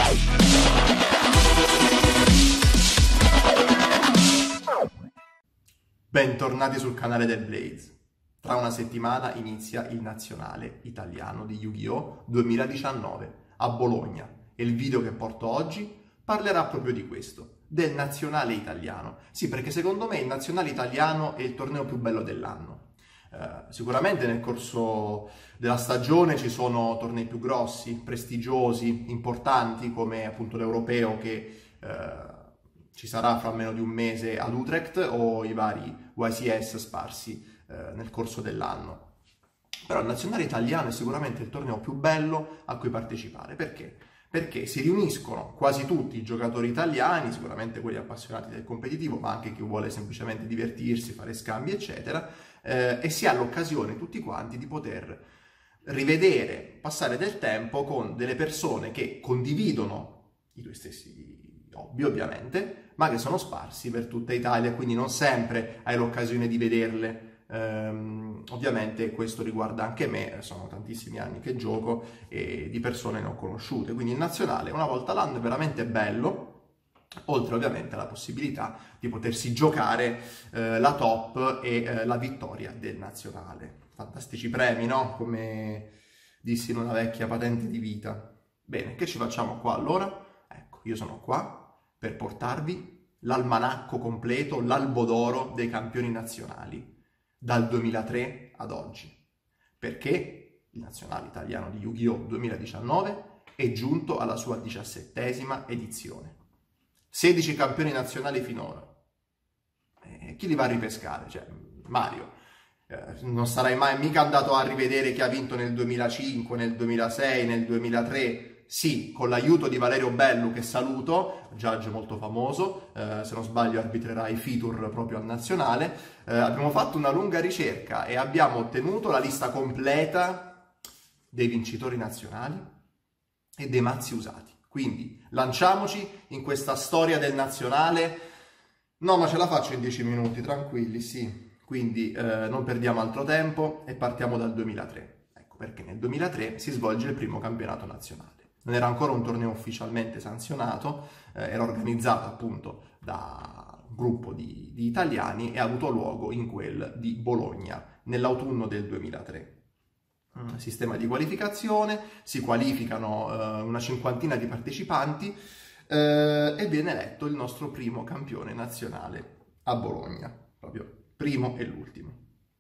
Bentornati sul canale del Blaze. Tra una settimana inizia il nazionale italiano di Yu-Gi-Oh! 2019 a Bologna e il video che porto oggi parlerà proprio di questo, del nazionale italiano. Sì, perché secondo me il nazionale italiano è il torneo più bello dell'anno. Sicuramente nel corso della stagione ci sono tornei più grossi, prestigiosi, importanti come appunto l'Europeo che ci sarà fra meno di un mese ad Utrecht o i vari YCS sparsi nel corso dell'anno. Però il nazionale italiano è sicuramente il torneo più bello a cui partecipare. Perché? Perché si riuniscono quasi tutti i giocatori italiani, sicuramente quelli appassionati del competitivo, ma anche chi vuole semplicemente divertirsi, fare scambi, eccetera, e si ha l'occasione tutti quanti di poter rivedere, passare del tempo con delle persone che condividono i tuoi stessi hobby, ovviamente, ma che sono sparsi per tutta Italia, quindi non sempre hai l'occasione di vederle. Ovviamente questo riguarda anche me, sono tantissimi anni che gioco e di persone ne ho conosciute, quindi il nazionale una volta l'anno è veramente bello, oltre ovviamente alla possibilità di potersi giocare la top e la vittoria del nazionale. Fantastici premi, no? Come dissi in una vecchia patente di vita. Bene, che ci facciamo qua allora? Ecco, io sono qua per portarvi l'almanacco completo, l'albo d'oro dei campioni nazionali dal 2003 ad oggi, perché il nazionale italiano di Yu-Gi-Oh! 2019 è giunto alla sua 17ª edizione. 16 campioni nazionali finora. Chi li va a ripescare? Cioè, Mario. Non sarai mai mica andato a rivedere chi ha vinto nel 2005, nel 2006, nel 2003... Sì, con l'aiuto di Valerio Bellu, che saluto, judge molto famoso, se non sbaglio arbitrerà i feature proprio al nazionale, abbiamo fatto una lunga ricerca e abbiamo ottenuto la lista completa dei vincitori nazionali e dei mazzi usati. Quindi lanciamoci in questa storia del nazionale. No, ma ce la faccio in 10 minuti, tranquilli, sì. Quindi non perdiamo altro tempo e partiamo dal 2003. Ecco perché nel 2003 si svolge il primo campionato nazionale. Non era ancora un torneo ufficialmente sanzionato, era organizzato appunto da un gruppo di italiani e ha avuto luogo in quel di Bologna nell'autunno del 2003. Sistema di qualificazione, si qualificano una cinquantina di partecipanti e viene eletto il nostro primo campione nazionale a Bologna, proprio primo e l'ultimo.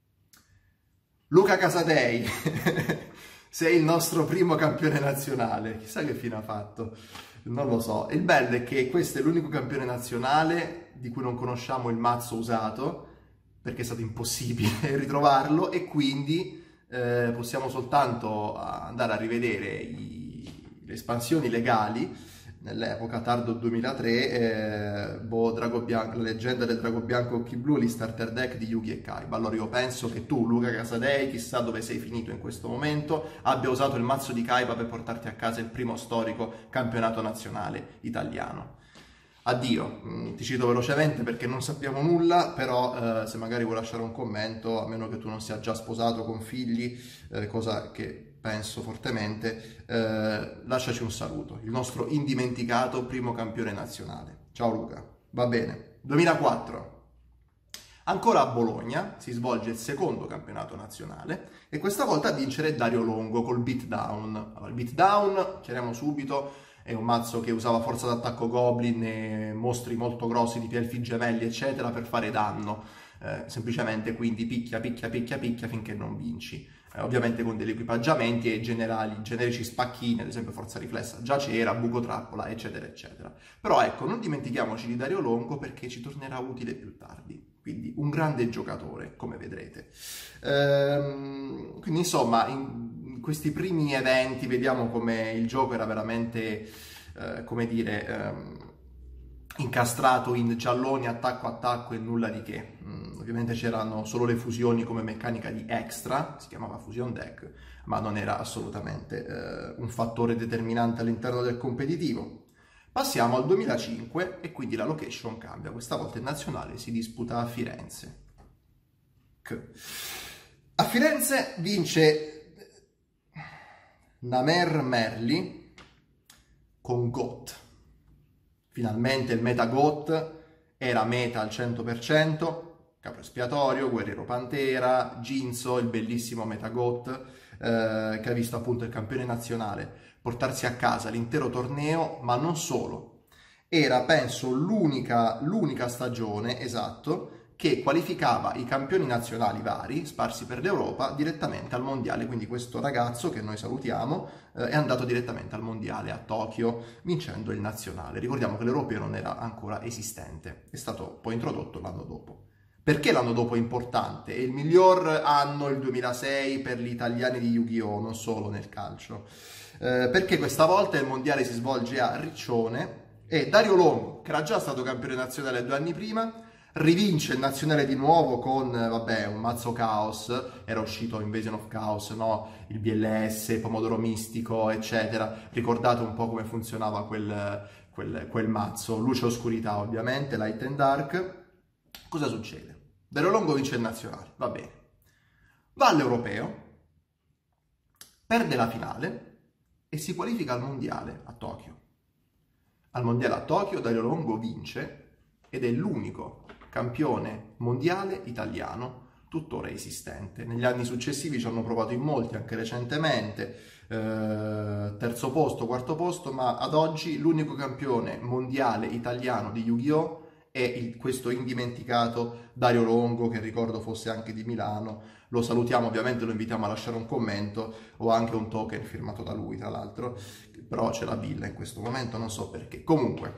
Luca Casadei! Sei il nostro primo campione nazionale, chissà che fine ha fatto, non lo so. Il bello è che questo è l'unico campione nazionale di cui non conosciamo il mazzo usato, perché è stato impossibile ritrovarlo e quindi possiamo soltanto andare a rivedere le espansioni legali nell'epoca tardo 2003, Drago Bianco, la leggenda del Drago Bianco Occhi Blu, gli starter deck di Yugi e Kaiba. Allora io penso che tu, Luca Casadei, chissà dove sei finito in questo momento, abbia usato il mazzo di Kaiba per portarti a casa il primo storico campionato nazionale italiano. Addio, ti cito velocemente perché non sappiamo nulla, però se magari vuoi lasciare un commento, a meno che tu non sia già sposato con figli, cosa che penso fortemente, lasciaci un saluto, il nostro indimenticato primo campione nazionale. Ciao Luca, va bene. 2004, ancora a Bologna si svolge il secondo campionato nazionale e questa volta a vincere Dario Longo col beatdown. Allora, il beatdown, chiariamo subito, è un mazzo che usava forza d'attacco Goblin e mostri molto grossi di Pielfi gemelli eccetera per fare danno, semplicemente quindi picchia finché non vinci, ovviamente con degli equipaggiamenti e generici spacchini, ad esempio forza riflessa già c'era, buco trappola eccetera eccetera. Però ecco, non dimentichiamoci di Dario Longo perché ci tornerà utile più tardi, quindi un grande giocatore come vedrete. Quindi insomma in questi primi eventi vediamo come il gioco era veramente, come dire, incastrato in gialloni, attacco e nulla di che. Ovviamente c'erano solo le fusioni come meccanica di extra, si chiamava Fusion Deck, ma non era assolutamente un fattore determinante all'interno del competitivo. Passiamo al 2005 e quindi la location cambia, questa volta il nazionale si disputa a Firenze. A Firenze vince Namer Merli con GOAT. Finalmente il meta GOAT era meta al 100%, Capro Espiatorio, Guerriero Pantera, Ginzo, il bellissimo meta GOAT, che ha visto appunto il campione nazionale portarsi a casa l'intero torneo, ma non solo. Era, penso, l'unica stagione, esatto, che qualificava i campioni nazionali vari, sparsi per l'Europa, direttamente al mondiale. Quindi questo ragazzo, che noi salutiamo, è andato direttamente al mondiale a Tokyo, vincendo il nazionale. Ricordiamo che l'europeo non era ancora esistente, è stato poi introdotto l'anno dopo. Perché l'anno dopo è importante? È il miglior anno, il 2006, per gli italiani di Yu-Gi-Oh!, non solo nel calcio. Perché questa volta il mondiale si svolge a Riccione e Dario Longo, che era già stato campione nazionale 2 anni prima, rivince il nazionale di nuovo con, vabbè, un mazzo Chaos, era uscito Invasion of Chaos, no? Il BLS, Pomodoro Mistico, eccetera. Ricordate un po' come funzionava quel mazzo, luce e oscurità ovviamente, light and dark. Cosa succede? Dario Longo vince il nazionale, va bene. Va all'europeo, perde la finale e si qualifica al mondiale a Tokyo. Al mondiale a Tokyo Dario Longo vince ed è l'unico campione mondiale italiano tuttora esistente. Negli anni successivi ci hanno provato in molti, anche recentemente, terzo posto, quarto posto, ma ad oggi l'unico campione mondiale italiano di Yu-Gi-Oh! È questo indimenticato Dario Longo, che ricordo fosse anche di Milano. Lo salutiamo, ovviamente lo invitiamo a lasciare un commento, o anche un token firmato da lui, tra l'altro, però c'è la villa in questo momento, non so perché. Comunque,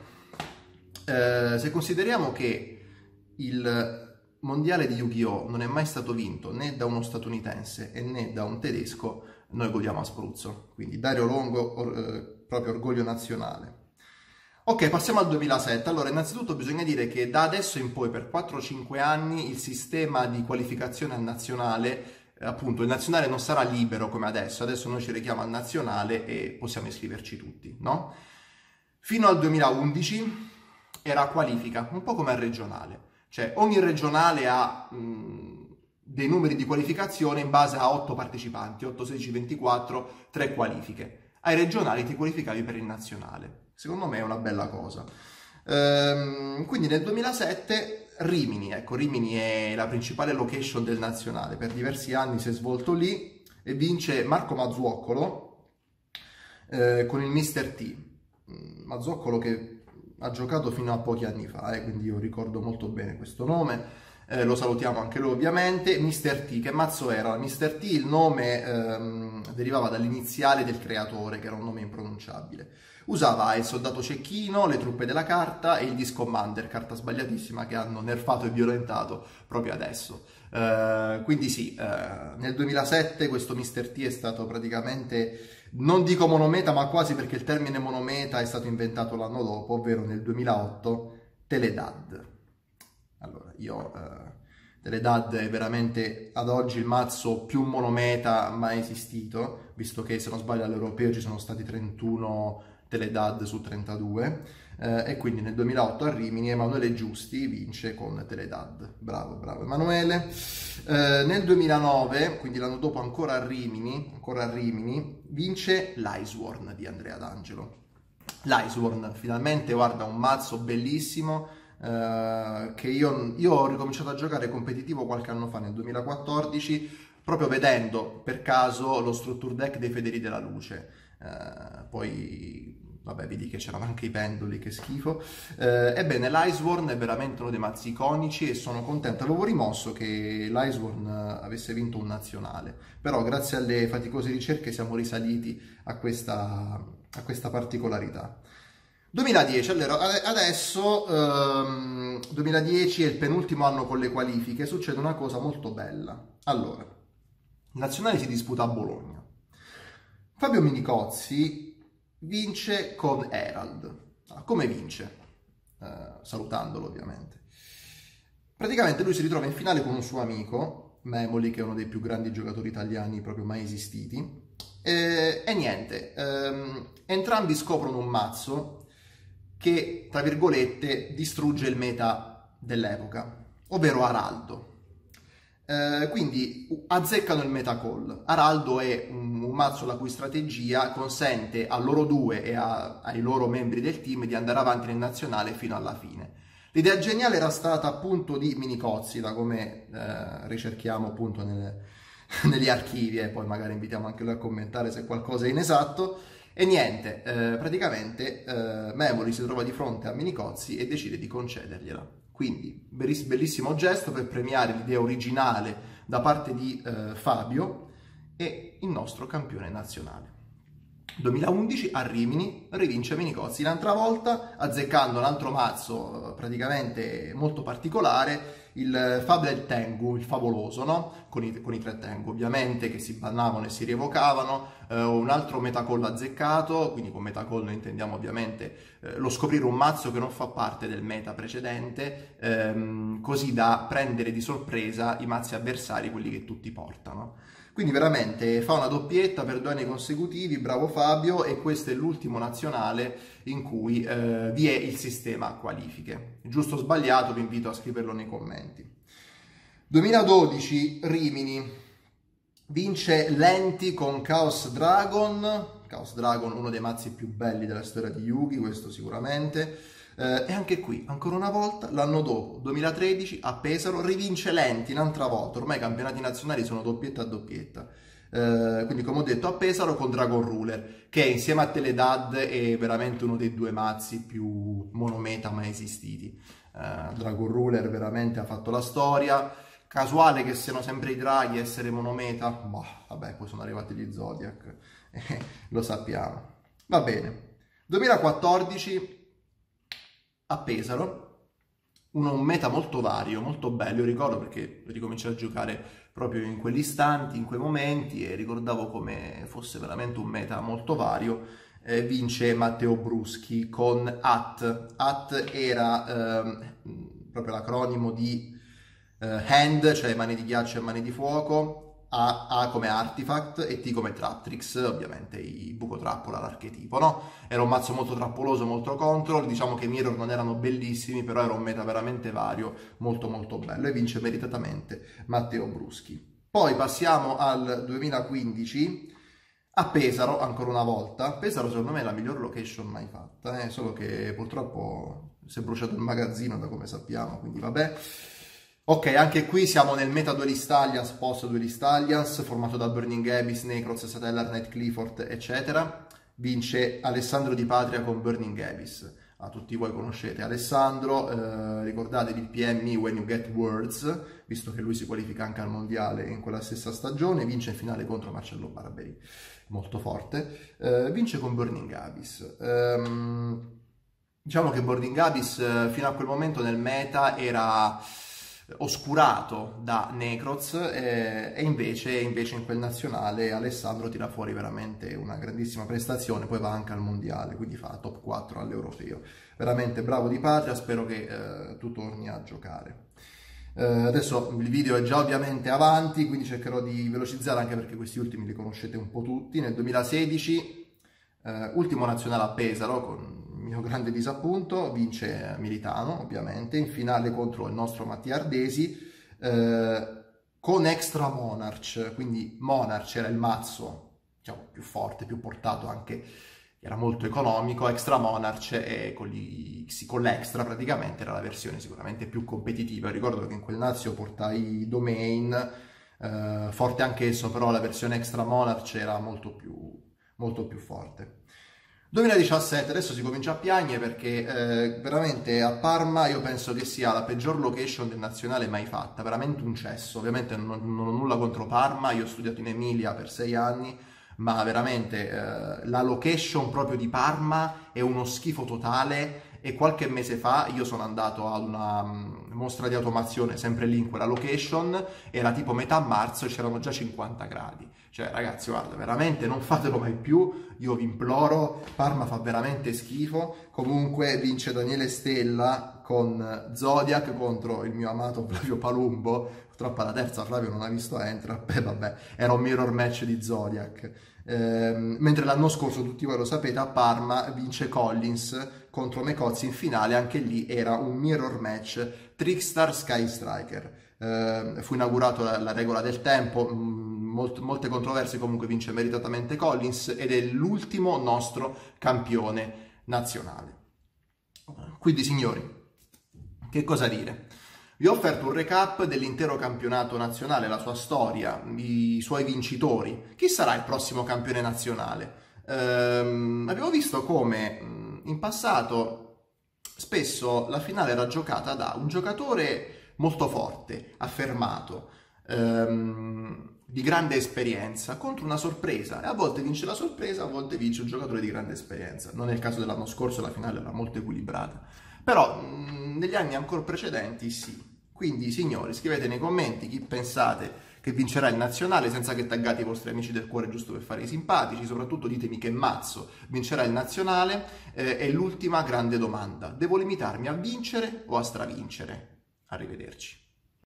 se consideriamo che il mondiale di Yu-Gi-Oh! Non è mai stato vinto né da uno statunitense né da un tedesco, noi godiamo a spruzzo. Quindi Dario Longo, proprio orgoglio nazionale. Ok, passiamo al 2007. Allora, innanzitutto bisogna dire che da adesso in poi, per 4-5 anni, il sistema di qualificazione al nazionale, appunto, il nazionale non sarà libero come adesso. Adesso noi ci rechiamo al nazionale e possiamo iscriverci tutti, no? Fino al 2011 era a qualifica, un po' come al regionale. Cioè, ogni regionale ha dei numeri di qualificazione in base a 8 partecipanti, 8, 16, 24, 3 qualifiche. Ai regionali ti qualificavi per il nazionale. Secondo me è una bella cosa. Quindi nel 2007 Rimini, ecco, Rimini è la principale location del nazionale, per diversi anni si è svolto lì e vince Marco Mazzuoccolo con il Mr. T. Mazzuoccolo che ha giocato fino a pochi anni fa, quindi io ricordo molto bene questo nome. Lo salutiamo anche lui ovviamente. Mr. T, che mazzo era? Mr. T, il nome derivava dall'iniziale del creatore, che era un nome impronunciabile. Usava il soldato cecchino, le truppe della carta e il Discommander, carta sbagliatissima che hanno nerfato e violentato proprio adesso. Quindi sì, nel 2007 questo Mr. T è stato praticamente, non dico monometa, ma quasi, perché il termine monometa è stato inventato l'anno dopo, ovvero nel 2008, Teledad. Allora, Teledad è veramente ad oggi il mazzo più monometa mai esistito, visto che, se non sbaglio, all'europeo ci sono stati 31 Teledad su 32, e quindi nel 2008 a Rimini Emanuele Giusti vince con Teledad. Bravo, bravo Emanuele. Nel 2009, quindi l'anno dopo ancora a Rimini, vince l'Iceworn di Andrea D'Angelo. L'Iceworn, finalmente, guarda, un mazzo bellissimo, che io ho ricominciato a giocare competitivo qualche anno fa, nel 2014, proprio vedendo per caso lo structure deck dei Fedeli della Luce. Poi, vabbè, vedi che c'erano anche i pendoli, che schifo. Ebbene, l'Iceworn è veramente uno dei mazzi iconici e sono contento. Avevo rimosso che l'Iceworn avesse vinto un nazionale, però grazie alle faticose ricerche siamo risaliti a questa particolarità. 2010, allora, adesso 2010 è il penultimo anno con le qualifiche, succede una cosa molto bella. Allora, il nazionale si disputa a Bologna. Fabio Minicozzi vince con Herald. Come vince? Salutandolo, ovviamente. Praticamente lui si ritrova in finale con un suo amico, Memoli, che è uno dei più grandi giocatori italiani proprio mai esistiti, e niente, entrambi scoprono un mazzo che, tra virgolette, distrugge il meta dell'epoca, ovvero Araldo. Quindi azzeccano il metacall. Araldo è un mazzo la cui strategia consente a loro due e ai loro membri del team di andare avanti nel nazionale fino alla fine. L'idea geniale era stata appunto di Minicozzi, da come ricerchiamo appunto negli archivi, e poi magari invitiamo anche lui a commentare se qualcosa è inesatto. E niente, praticamente Memoli si trova di fronte a Minicozzi e decide di concedergliela. Quindi bellissimo gesto per premiare l'idea originale da parte di Fabio e il nostro campione nazionale. 2011 a Rimini rivince Minicozzi un'altra volta, azzeccando un altro mazzo praticamente molto particolare, il Fable Tengu, il favoloso, no? Con i 3 Tengu ovviamente, che si bannavano e si rievocavano, un altro metacall azzeccato, quindi con metacall noi intendiamo ovviamente lo scoprire un mazzo che non fa parte del meta precedente, così da prendere di sorpresa i mazzi avversari, quelli che tutti portano. Quindi veramente fa una doppietta per 2 anni consecutivi, bravo Fabio, e questo è l'ultimo nazionale in cui vi è il sistema a qualifiche. Giusto o sbagliato vi invito a scriverlo nei commenti. 2012 Rimini, vince Lenti con Chaos Dragon, uno dei mazzi più belli della storia di Yu-Gi, questo sicuramente. E anche qui, ancora una volta, l'anno dopo, 2013, a Pesaro, rivince Lenti un'altra volta. Ormai i campionati nazionali sono doppietta a doppietta. Quindi, come ho detto, a Pesaro con Dragon Ruler, che insieme a Teledad è veramente uno dei 2 mazzi più monometa mai esistiti. Dragon Ruler veramente ha fatto la storia. Casuale che siano sempre i draghi a essere monometa? Boh, vabbè, poi sono arrivati gli Zodiac, lo sappiamo. Va bene. 2014... a Pesaro, un meta molto vario, molto bello. Io ricordo perché ricominciai a giocare proprio in quegli istanti, in quei momenti, e ricordavo come fosse veramente un meta molto vario. Vince Matteo Bruschi con AT. AT era proprio l'acronimo di Hand, cioè mani di ghiaccio e mani di fuoco, A come Artifact e T come Traptrix, ovviamente i buco trappola l'archetipo, no? Era un mazzo molto trappoloso, molto control, diciamo che i mirror non erano bellissimi, però era un meta veramente vario, molto molto bello, e vince meritatamente Matteo Bruschi. Poi passiamo al 2015, a Pesaro, ancora una volta. Pesaro secondo me è la miglior location mai fatta, solo che purtroppo si è bruciato il magazzino, da come sappiamo, quindi vabbè. Ok, anche qui siamo nel meta Duelist Alliance, post Duelist Alliance, formato da Burning Abyss, Necroz, Satellar, Night Clifford, eccetera. Vince Alessandro Di Patria con Burning Abyss. Tutti voi conoscete Alessandro, ricordatevi il PMI When You Get Words, visto che lui si qualifica anche al mondiale in quella stessa stagione, vince in finale contro Marcello Barberi, molto forte, vince con Burning Abyss. Diciamo che Burning Abyss fino a quel momento nel meta era oscurato da Necroz, e invece in quel nazionale Alessandro tira fuori veramente una grandissima prestazione, poi va anche al mondiale, quindi fa top 4 all'europeo. Veramente bravo Di Patria, spero che tu torni a giocare. Adesso il video è già ovviamente avanti, quindi cercherò di velocizzare, anche perché questi ultimi li conoscete un po' tutti. Nel 2016 ultimo nazionale a Pesaro, con mio grande disappunto, vince Militano ovviamente, in finale contro il nostro Mattia Ardesi, con Extra Monarch, quindi Monarch era il mazzo, diciamo, più forte, più portato, anche era molto economico. Extra Monarch e con l'Extra praticamente era la versione sicuramente più competitiva. Ricordo che in quel nazio portai Domain, forte anch'esso, però la versione Extra Monarch era molto più forte. 2017, adesso si comincia a piangere, perché veramente a Parma io penso che sia la peggior location del nazionale mai fatta, veramente un cesso. Ovviamente non ho nulla contro Parma, io ho studiato in Emilia per 6 anni, ma veramente la location proprio di Parma è uno schifo totale. E qualche mese fa io sono andato a una mostra di automazione, sempre lì in quella location, era tipo metà marzo e c'erano già 50 gradi. Cioè ragazzi, guarda, veramente non fatelo mai più, io vi imploro, Parma fa veramente schifo. Comunque vince Daniele Stella con Zodiac contro il mio amato Flavio Palumbo. Purtroppo alla terza Flavio non ha visto Entrap, e vabbè, era un mirror match di Zodiac. Mentre l'anno scorso, tutti voi lo sapete, a Parma vince Collins contro Mecozzi in finale, anche lì era un mirror match Trickstar Sky Striker. fu inaugurato la regola del tempo, molte controversie, comunque vince meritatamente Collins ed è l'ultimo nostro campione nazionale. Quindi signori, che cosa dire? Vi ho offerto un recap dell'intero campionato nazionale, la sua storia, i suoi vincitori. Chi sarà il prossimo campione nazionale? Abbiamo visto come in passato spesso la finale era giocata da un giocatore molto forte, affermato, di grande esperienza, contro una sorpresa, e a volte vince la sorpresa, a volte vince un giocatore di grande esperienza. Non è il caso dell'anno scorso, la finale era molto equilibrata, però negli anni ancora precedenti sì. Quindi signori, scrivete nei commenti chi pensate che vincerà il nazionale, senza che taggate i vostri amici del cuore, giusto per fare i simpatici. Soprattutto ditemi che mazzo vincerà il nazionale. È l'ultima grande domanda: devo limitarmi a vincere o a stravincere? Arrivederci.